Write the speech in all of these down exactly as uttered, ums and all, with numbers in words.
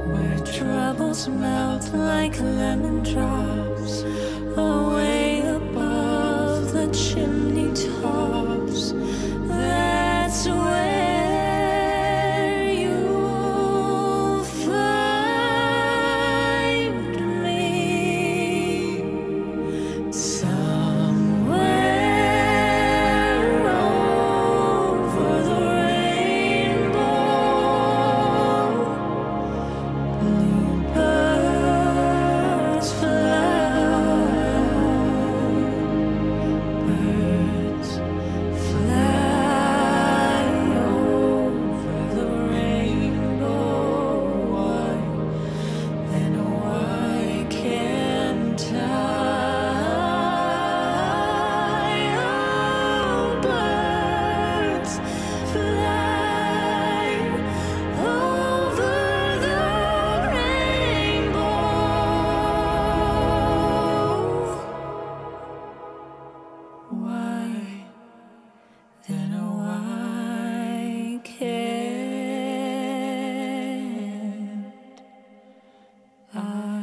where troubles melt like lemon drops away above the chimney tops. That's where you'll find me, somewhere over the rainbow. Bluebirds fly, birds fly over the rainbow. Why then why can't I? Oh, birds fly over the rainbow. Why then why can't I?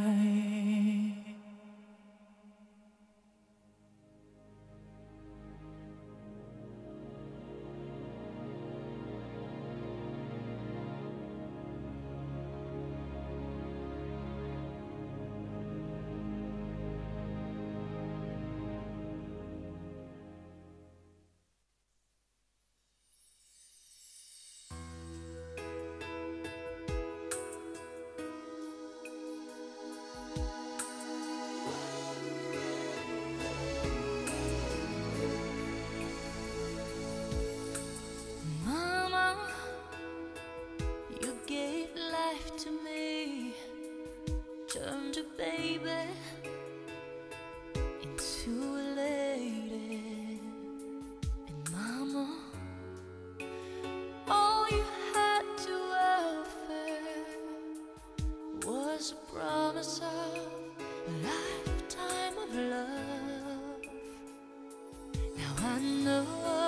Mama, you gave life to me, turned a baby into a lady. And mama, all you had to offer was a promise of a lifetime of love. Now I know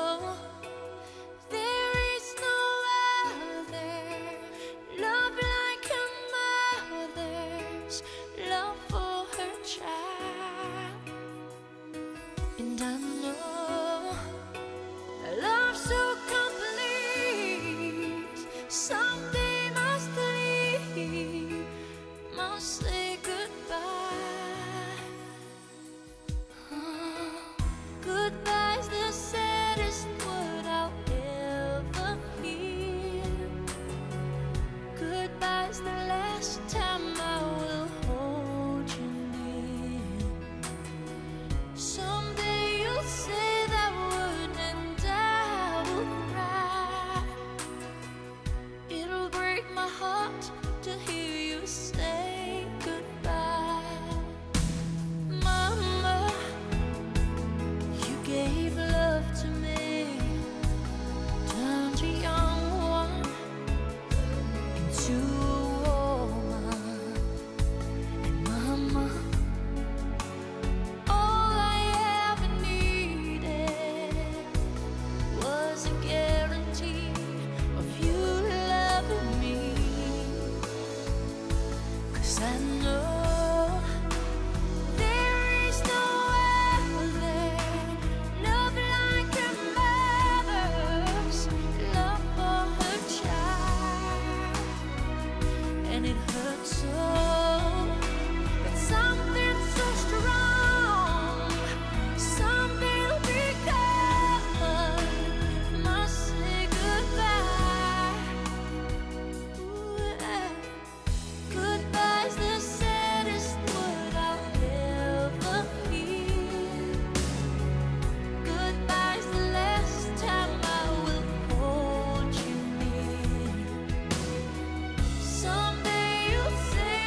there is no other love like a mother's love for her child. And I know a love so complete someday must leave, must say goodbye. Oh, goodbye's the saddest word I'll ever hear. Goodbye's the last time I will hold you near. Someday you'll say that word and I will cry. It'll break my heart to hear you say goodbye. Mama, you gave love to me, turned a young one into a woman. And mama, all I ever needed was a guarantee of you loving me. 'Cause I know there is no other love like a mother's love for her child. And it hurts so, but something so strong someday will become, must say goodbye. Ooh, yeah. Goodbye's the saddest word I'll ever hear. Goodbye's the last time I will hold you near. Someday you'll say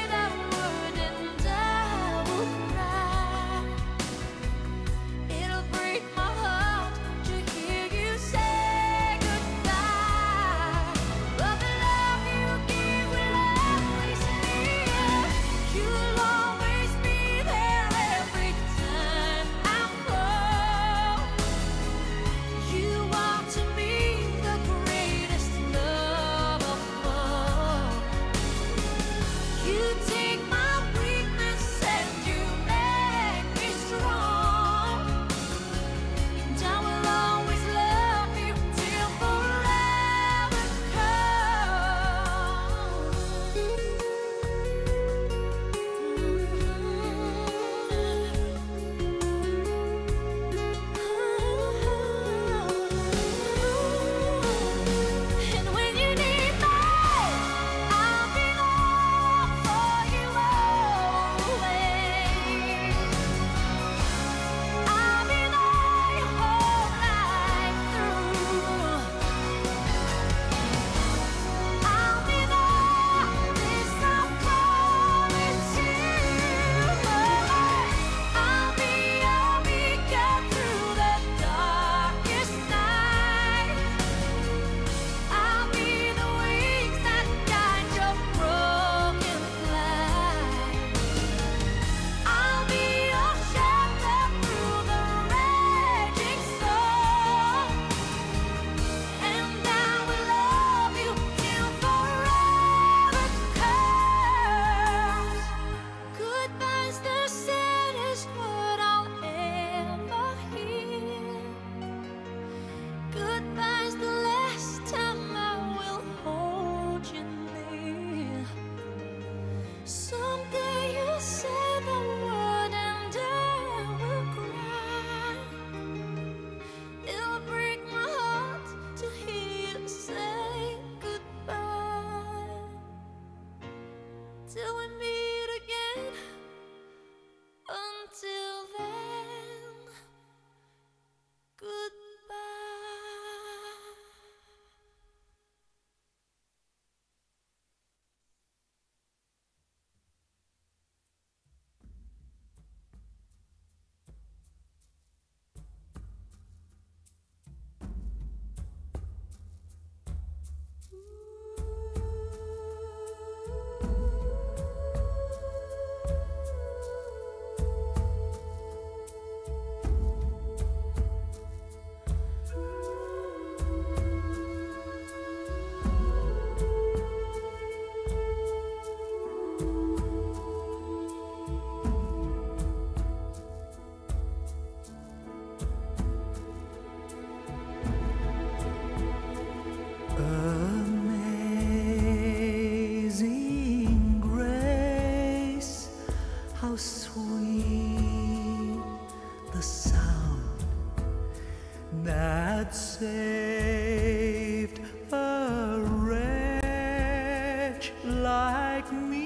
like me.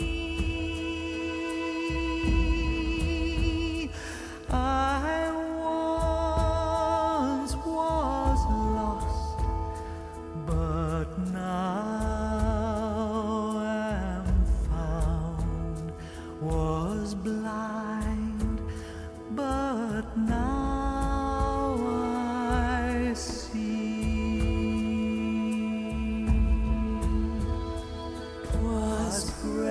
I once was lost, but now am found. Was blind, but now I see. Was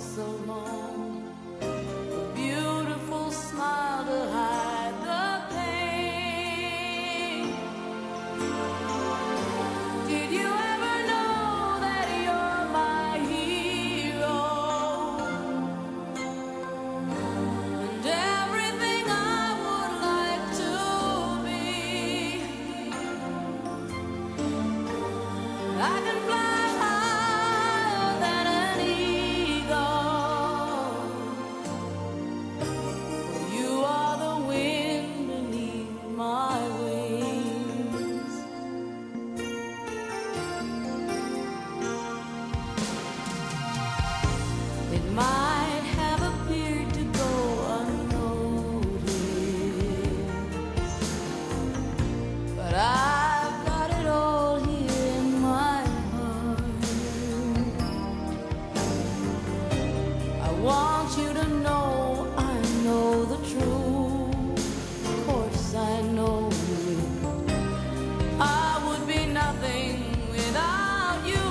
so long. A beautiful smile to hide the pain. Did you ever know that you're my hero? And everything I would like to be. I can fly higher than an eagle. You are the wind beneath my wings. It might have appeared to go unnoticed, but I've got it all here in my heart. I want you to know I know the truth. Of course I know it. I would be nothing without you.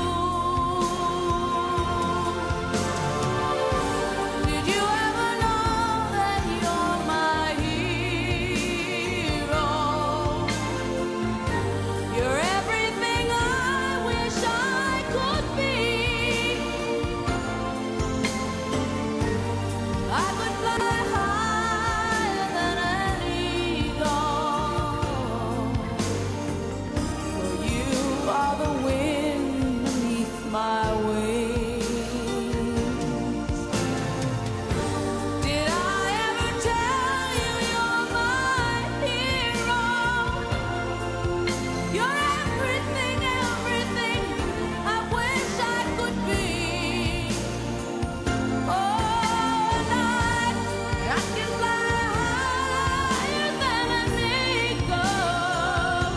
Did you ever know that you're my hero? You're everything I wish I could be. I could fly higher than an eagle. For you are the wind beneath my wings. Did I ever tell you you're my hero? You're everything, everything I wish I could be. Oh, night, I can fly higher than an eagle.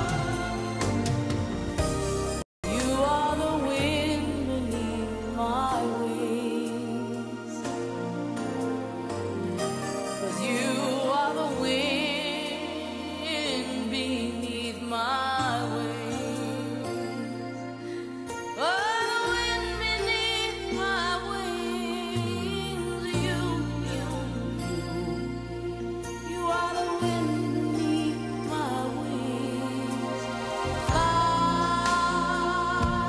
You are the wind beneath my wings. 'Cause you are the wind beneath my wings. Oh, the wind beneath my wings. You, you, you. You are the wind beneath my wings. Fly,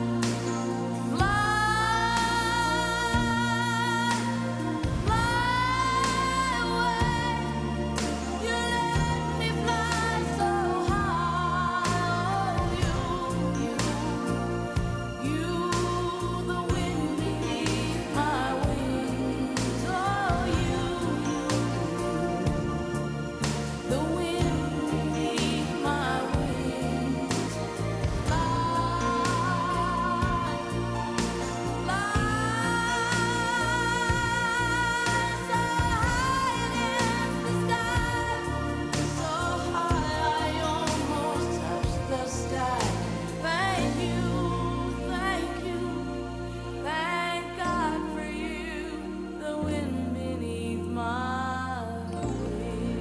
fly, fly away. You let me fly so high. Oh, you, you, you, the wind beneath my wings. Oh, you, the wind beneath my wings. Fly, fly so high against the sky, so high I almost touch the sky. Thank you, thank you, thank God for you, the wind beneath my wings.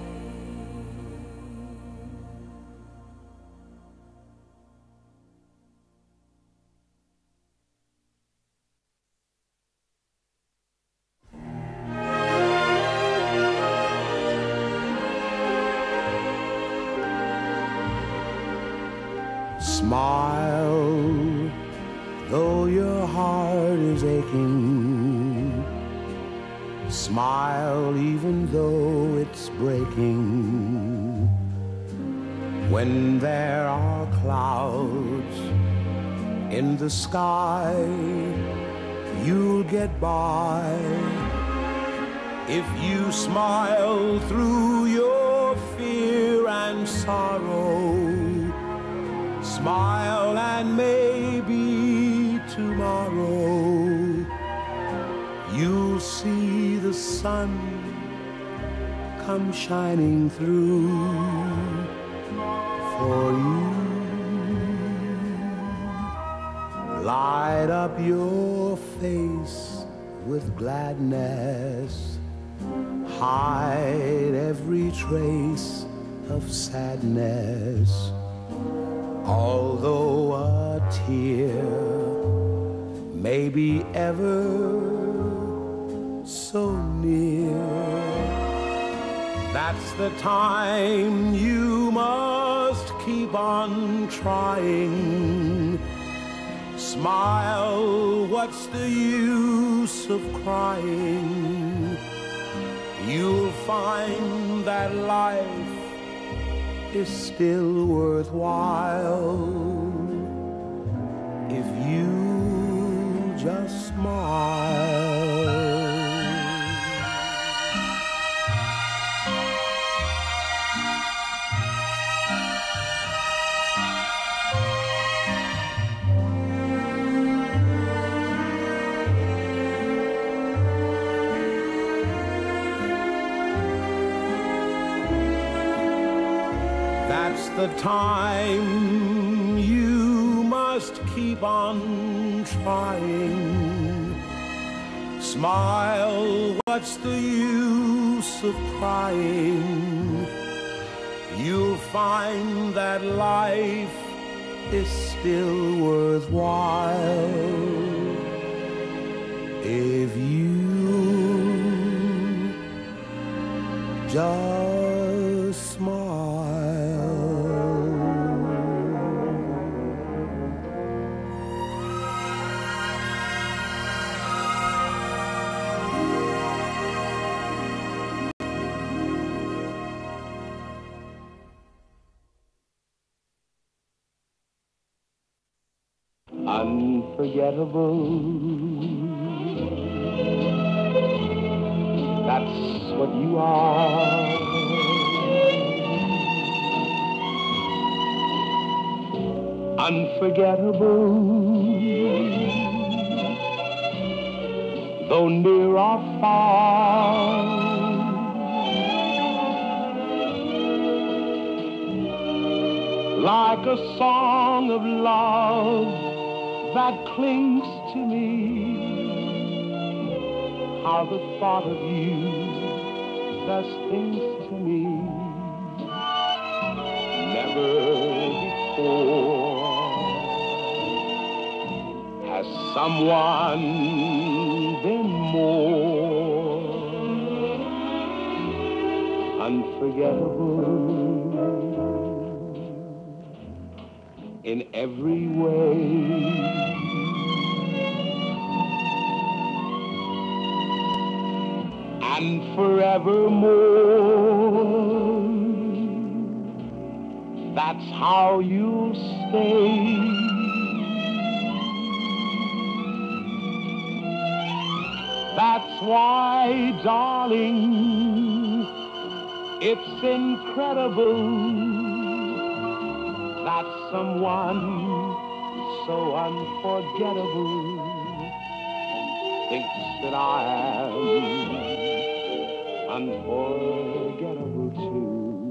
Smile, though your heart is aching. Smile, even though it's breaking. When there are clouds in the sky, you'll get by. If you smile through your fear and sorrow, smile and maybe tomorrow you'll see the sun come shining through for you. Light up your face with gladness, hide every trace of sadness. Although a tear may be ever so near. That's the time you must keep on trying. Smile, what's the use of crying? You'll find that life is still worthwhile if you just smile. That's the time you must keep on trying. Smile, what's the use of crying? You'll find that life is still worthwhile if you just smile. Unforgettable, that's what you are. Unforgettable, though near or far. Like a song of love that clings to me, how the thought of you does things to me. Never before has someone been more unforgettable in every way. And forevermore, that's how you'll stay. That's why, darling, it's incredible that someone so unforgettable thinks that I am unforgettable too.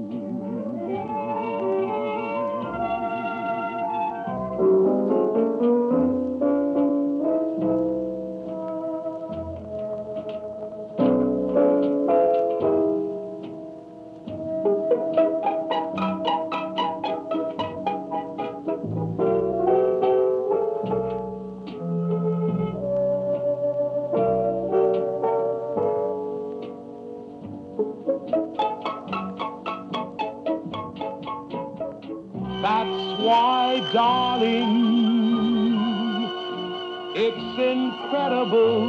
That's why, darling, it's incredible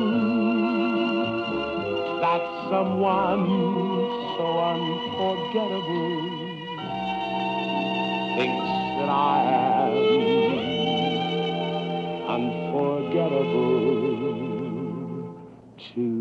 that someone so unforgettable thinks that I am unforgettable too.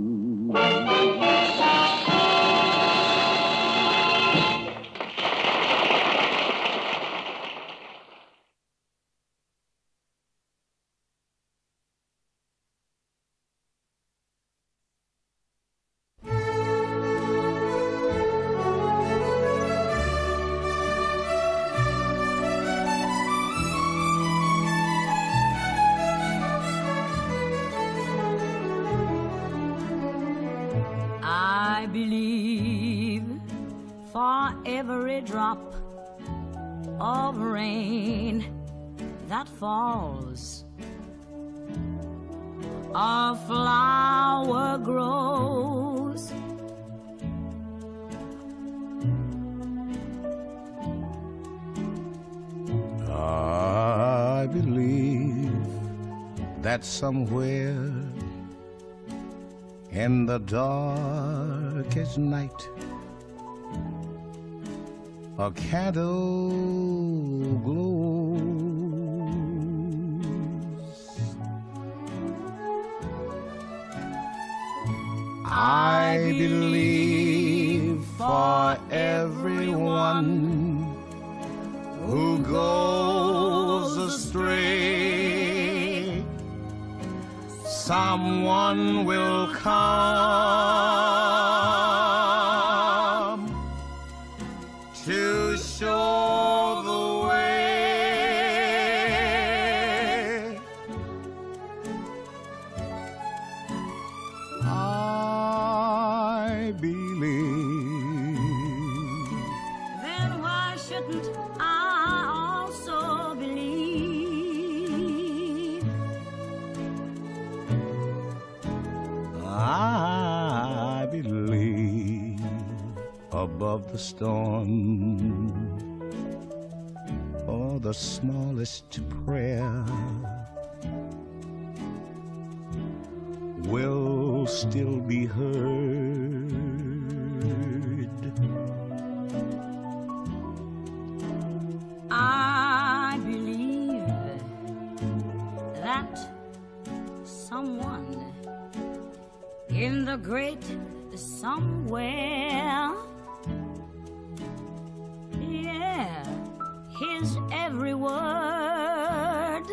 I believe for every drop of rain that falls, a flower grows. that somewhere in the darkest night a candle glows. I believe for everyone who goes astray, someone will come to show the way. I believe. Then why shouldn't I also believe? I believe above the storm or the smallest prayer will still be heard. I believe that someone in the great somewhere, yeah, his every word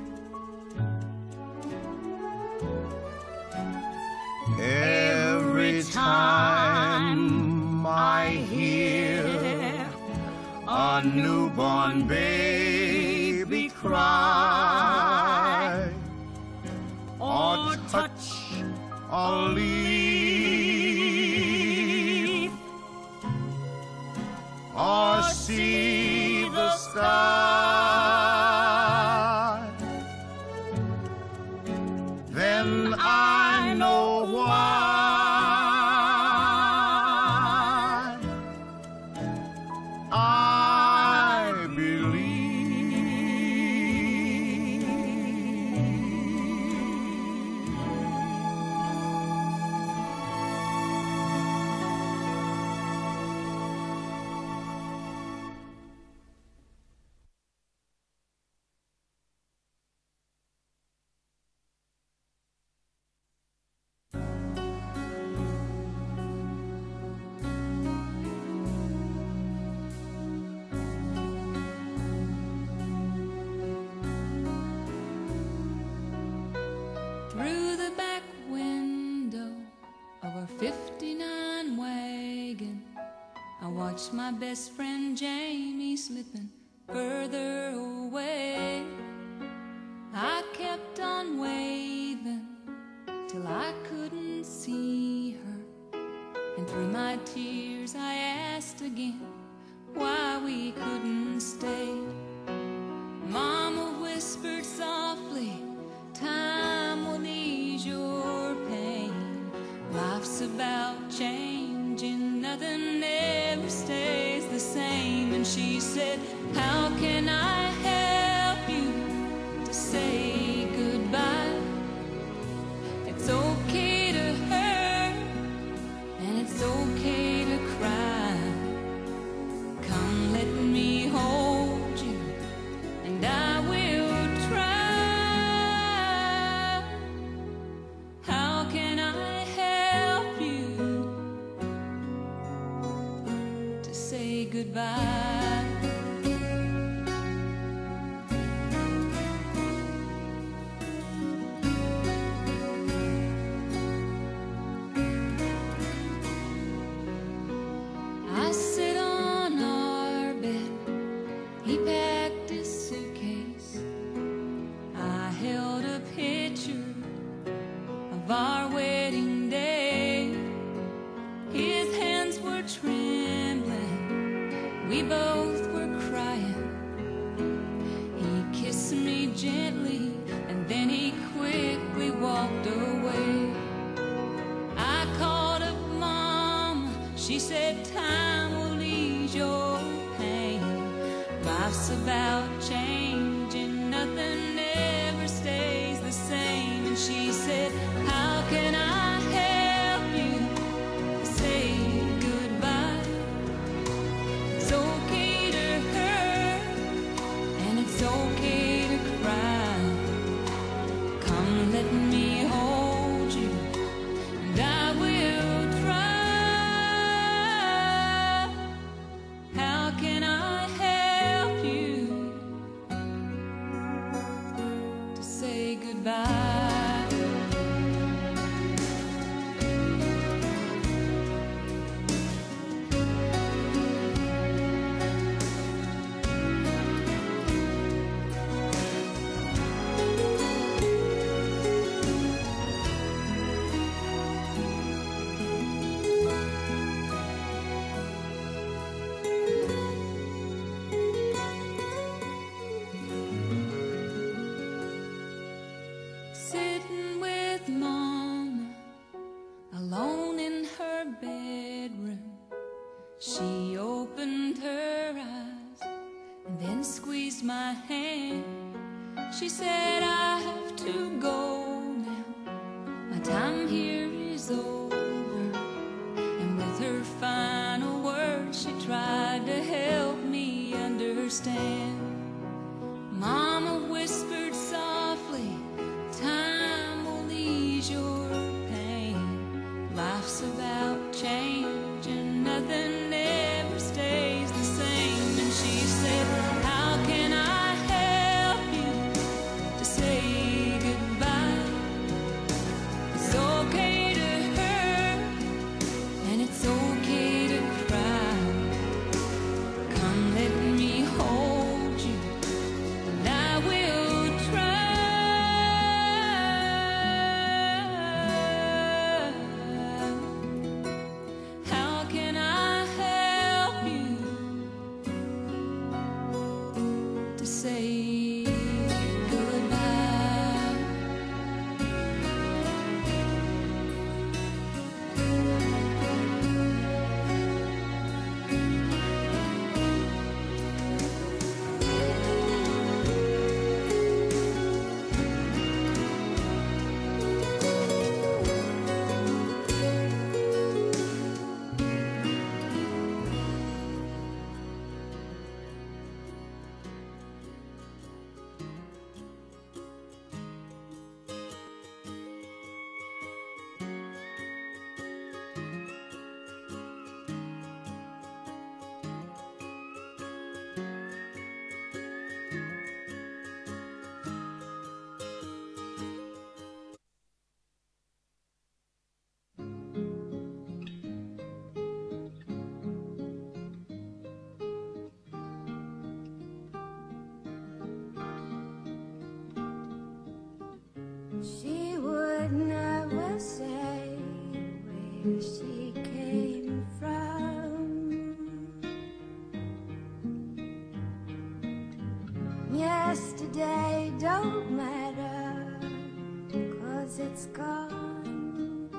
every time I hear a newborn baby cry or touch a leaf or see the sky, then I know why I believe. Through the back window of our fifty-nine wagon, I watched my best friend Jamie slipping further away. I kept on waving till I couldn't see her, and through my tears I asked again why we couldn't stay. Mama whispered softly, time will ease your pain. Life's about changing, nothing ever stays the same. And she said, how can I help you to say goodbye? It's okay to hurt, and it's okay to cry. Come, let me hold you, and I will try. How can I help you to say goodbye? I sit on our bed, he packed his suitcase. I held a picture of our wedding day. His hands were trembling, we both were crying. He kissed me gently, and then he quickly walked away. I called up Mom, she said time will ease your pain. Life's about changing, nothing ever stays the same. She opened her eyes and then squeezed my hand. She said, I have to go now, my time here is over. And with her final words, she tried to help me understand. Mama whispered softly, time will ease your pain. Life's about change and nothing ever stays the same. And she said, how can I help you to say goodbye? It's okay to hurt and it's okay to cry. Come let me hold you and I will try. How can I help you to say goodbye? She would never say where she came from. Yesterday don't matter, 'cause it's gone.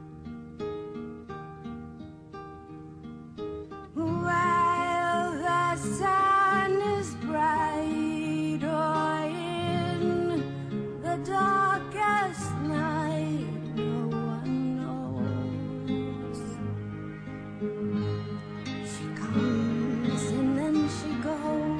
While the sun is bright or in the darkest night, no one knows. She comes and then she goes.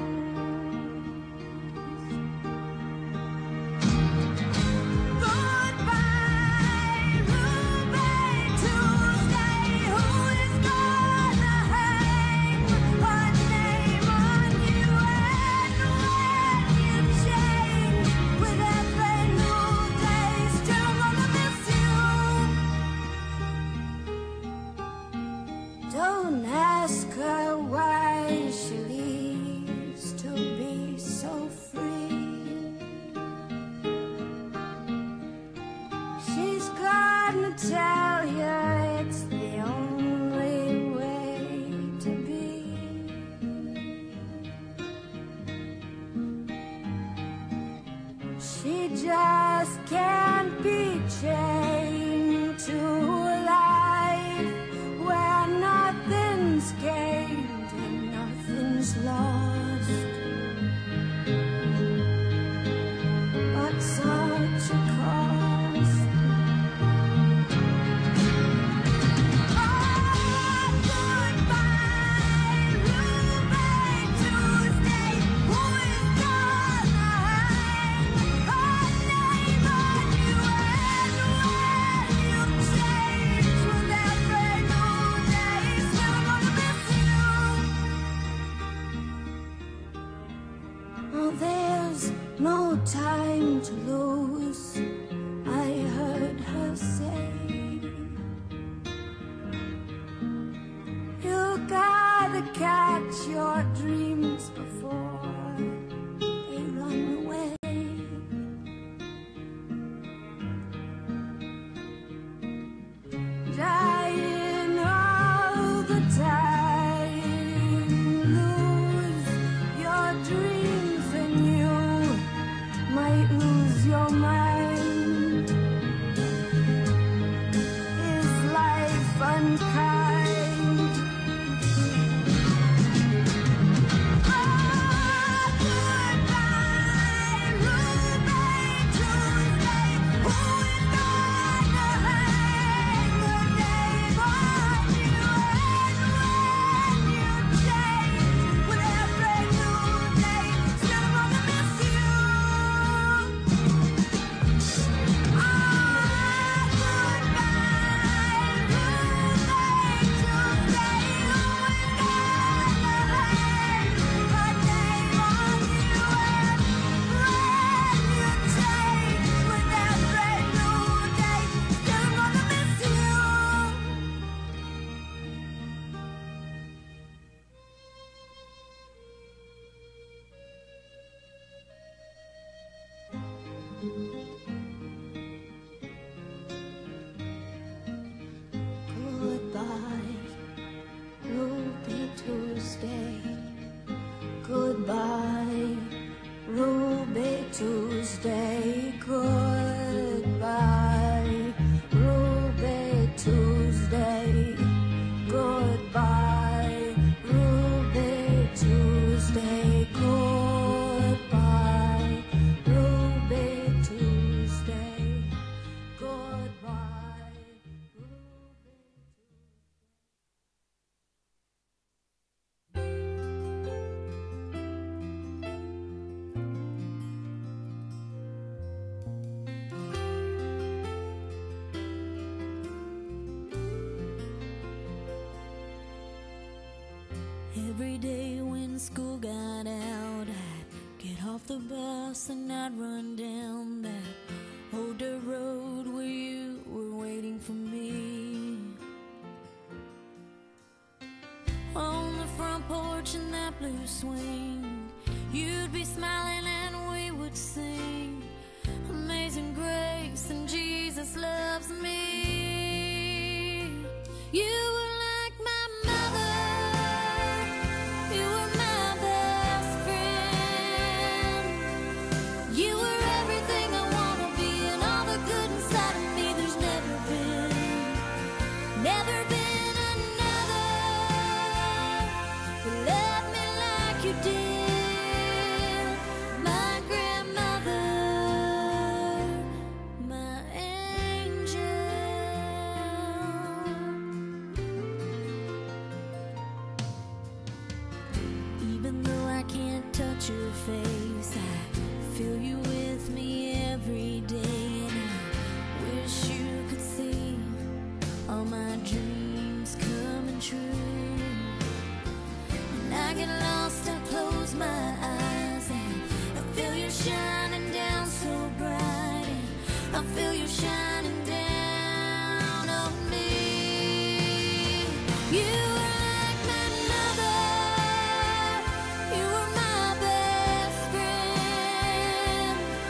Goodbye, Ruby Tuesday. Who is gonna hang her name on you? And when you change with every new day, still gonna miss you. Don't ask her why she leaves to be so free. She's gonna tell you it's the only way to be. She just can't be chained to a life where nothing's gained and nothing's lost. But such a cost. Oh, goodbye, Ruby Tuesday. Who is gonna hang her name on you? And when you change with every new day, still gonna miss you. Oh, there's no time to lose, I heard her say. You gotta catch your dreams before they run away. Dying all the time, lose your dreams and you might lose your mind. Is life unkind? Every day when school got out, I'd get off the bus and I'd run down that old dirt road where you were waiting for me. On the front porch in that blue swing, you'd be smiling and we would sing Amazing Grace and Jesus Loves Me. You were like my mother, you were my best friend. You were everything I wanna be and all the good inside of me. There's never been, never been another who loved me like you did. My grandmother, my angel. Even though I can't touch your face, I feel you with me every day, and I wish you could see all my dreams coming true. When I get lost, I close my eyes and I feel you shining down so bright, and I feel you shining down on me. You were like my mother, you were my best friend.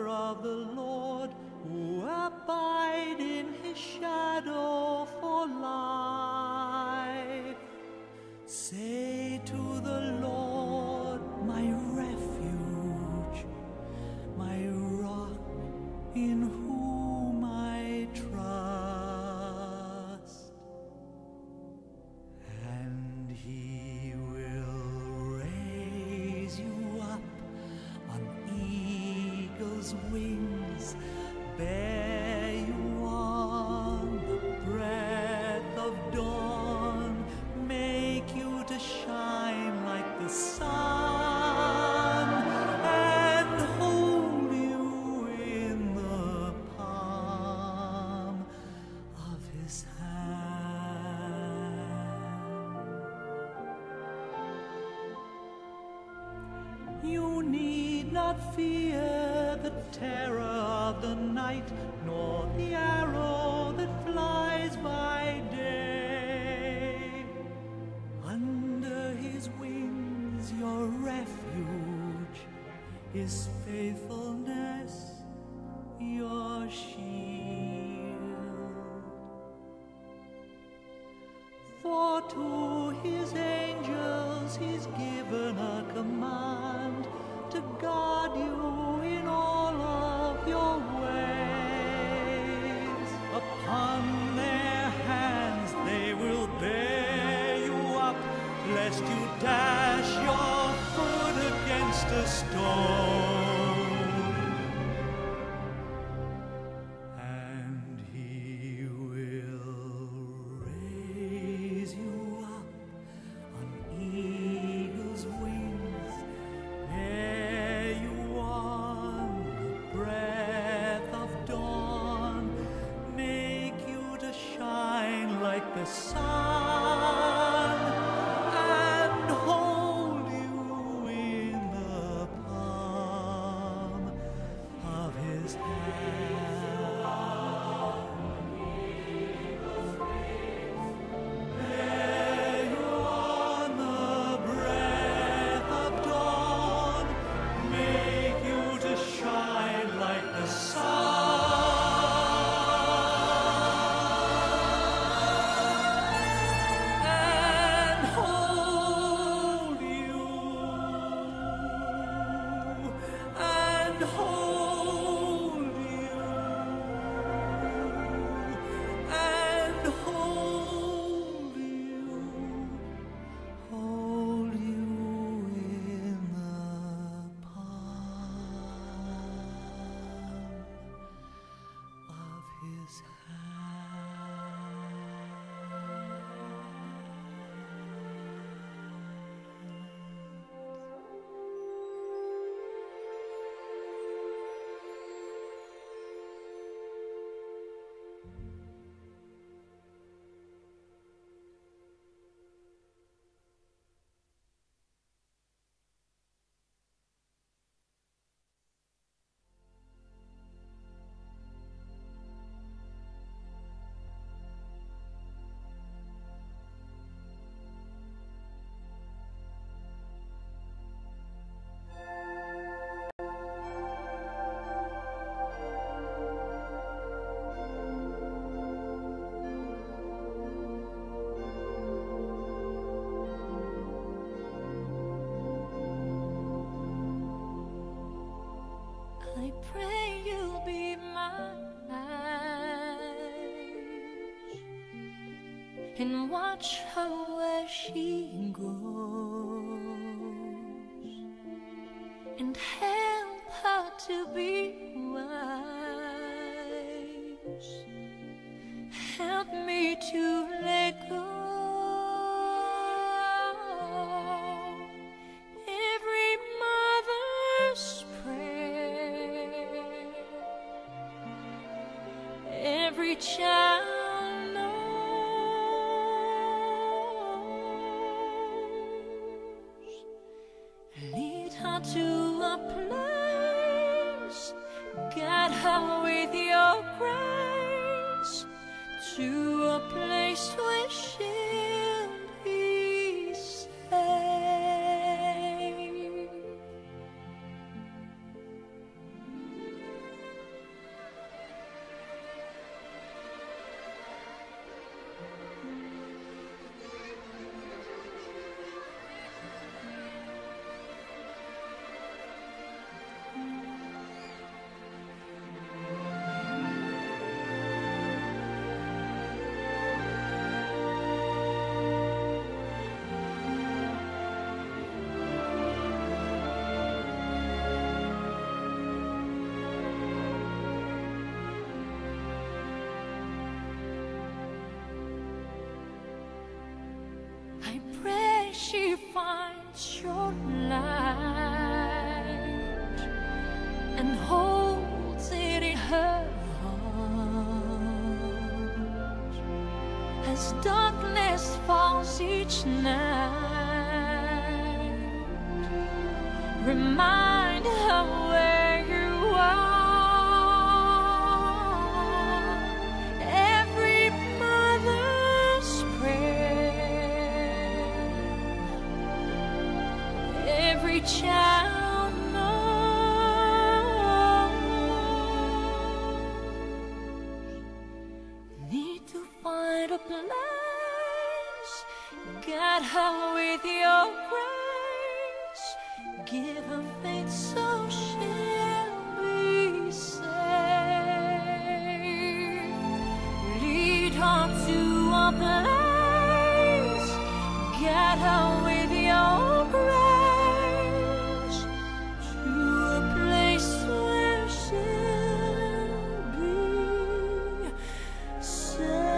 of the Lord, who abide in his shadow for life. Say to the Lord, my refuge, my rock in whom I trust, and he will raise you up on eagle's wings, bear you on the breath of dawn, make you to shine like the sun, and hold you in the palm of his hand. You need not fear the terror of the night, nor the arrow that flies by day. Under his wings your refuge, his faithfulness your shield. For to his angels he's given a command to guard you in all of your ways. Upon their hands they will bear you up, lest you dash your foot against a stone. And he will raise you up on eagle's wings, bear you on the breath of dawn, make you to shine like the sun, and hold you in the palm of his hand. Bear you on the breath of dawn, make you to shine like the sun, and hold you, and hold you, and hold you, hold you in the palm of his hand. I pray you'll be mine and watch her where she goes and help her to be wise. Help me to let go every mother's prayer, every child knows. Lead her to a place, guide her with your grace, to a place where she'll be safe. finds your light and holds it in her heart as darkness falls each night. Remind her where you are. Every mother's prayer, every child knows. Need to find a place, guide her with your grace. Give her faith so she'll be safe. Lead her to a place, guide her with your grace, to a place where she'll be safe.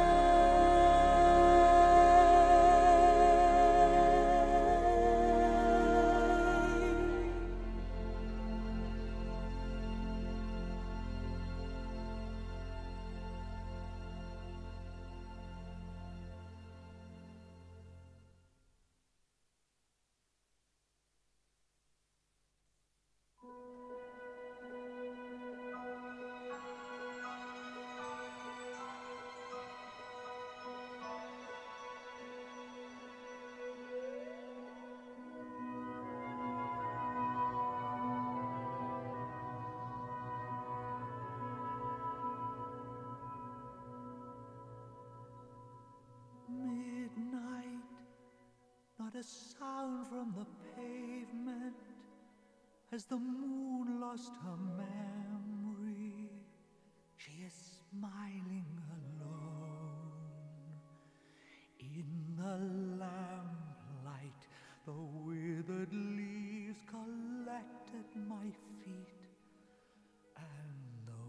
Midnight, not a sound from the pavement, as the moon lost her memory. She is smiling alone. In the lamplight, the withered leaves collect at my feet, and the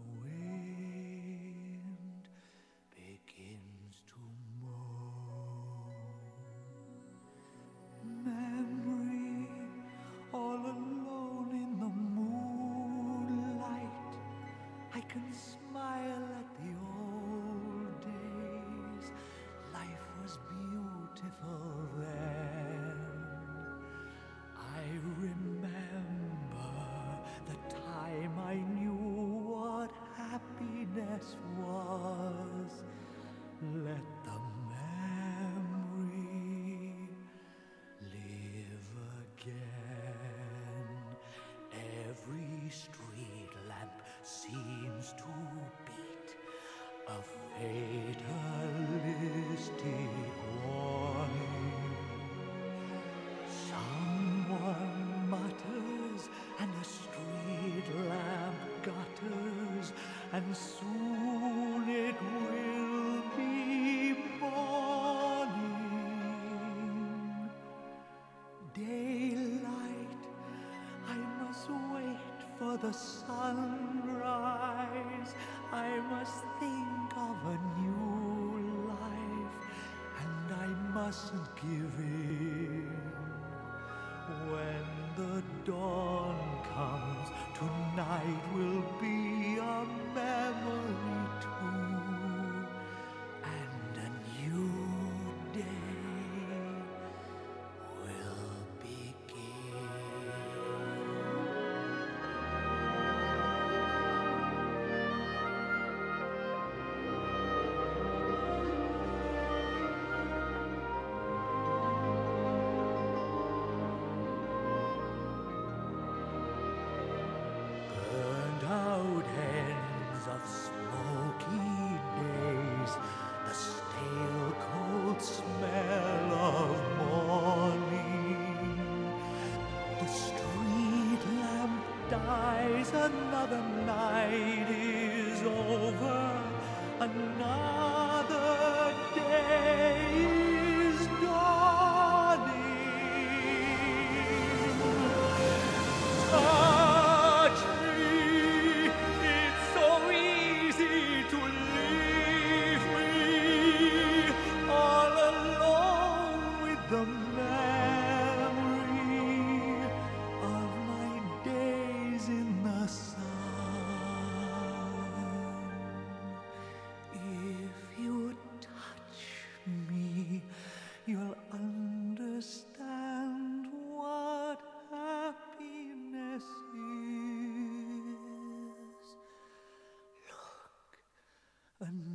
wind begins to moan. Memory, all alone in the moonlight, I can smile at the old days. Life was beautiful then. I remember the time I knew what happiness was. Let the memory live again. Every street lamp seems to beat a fatalistic warning. Someone mutters and a street lamp gutters, and soon it will be morning. Daylight, I must wait for the sunrise. I must think of a new life, and I mustn't give in. When the dawn comes, tonight will be a memory too, and a new day will begin. Burned out a